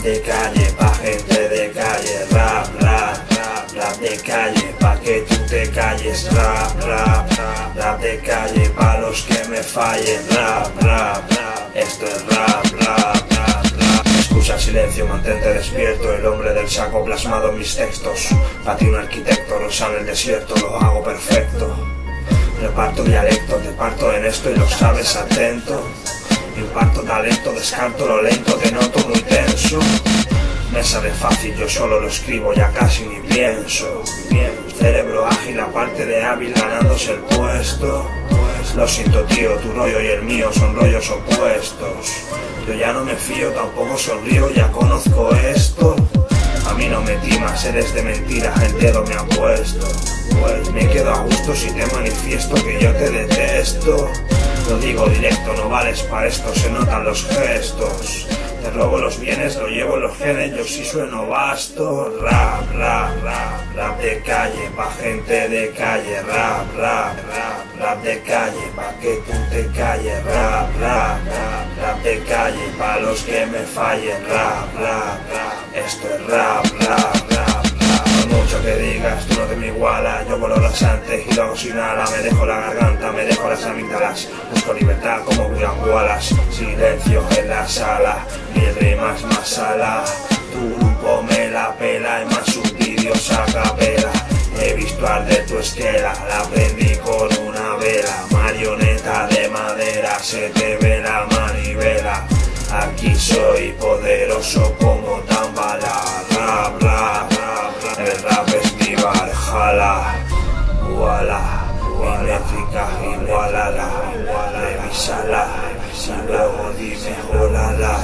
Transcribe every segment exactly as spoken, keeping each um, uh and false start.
de calle pa' gente de calle, rap, rap, rap, rap de calle pa' que tú te calles, rap, rap, rap, rap de calle pa' los que me fallen, rap, rap, rap, esto es rap, rap, rap, rap. Escucha el silencio, mantente despierto, el hombre del saco plasmado en mis textos. Pa' ti un arquitecto, rosa en el desierto, lo hago perfecto. Reparto dialecto, te parto en esto y lo sabes atento. Imparto talento, descarto lo lento, te noto muy tenso. Me sale fácil, yo solo lo escribo, ya casi ni pienso. Cerebro ágil, aparte de hábil, ganándose el puesto. Lo siento tío, tu rollo y el mío son rollos opuestos. Yo ya no me fío, tampoco sonrío, ya conozco esto. A mí no me timas, eres de mentira, el dedo me ha puesto. Pues me quedo a gusto si te manifiesto que yo te detesto. Lo digo directo, no vales para esto, se notan los gestos. Te robo los bienes, lo llevo en los genes, yo sí sueno vasto. Rap, rap, rap, rap de calle, pa' gente de calle. Rap, rap, rap, rap de calle, pa' que tú te calles. Rap, rap, rap, rap de calle, pa' los que me fallen. Rap, rap, rap, esto es rap, rap, rap. Por mucho que digas, tú no te me igualas. Yo vuelo rasante y lo hago sin ala. Me dejo la garganta, me dejo las amígdalas. Busco libertad como William Wallace. Silencio en la sala, mil rimas más sala. Tu grupo me la pela y más subvídeos a capela. He visto arder tu esquela, la prendí con una vela. Marioneta de madera, se te ve la manivela. Aquí soy poderoso como Tambala. Rap, rap, rap, el rap es mi Valhalla. Wala, mi métrica igualala. Revísala, y luego dime jolala.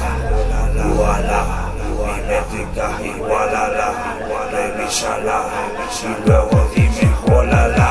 Wala, mi métrica igualala. Revísala, y luego dime jolala.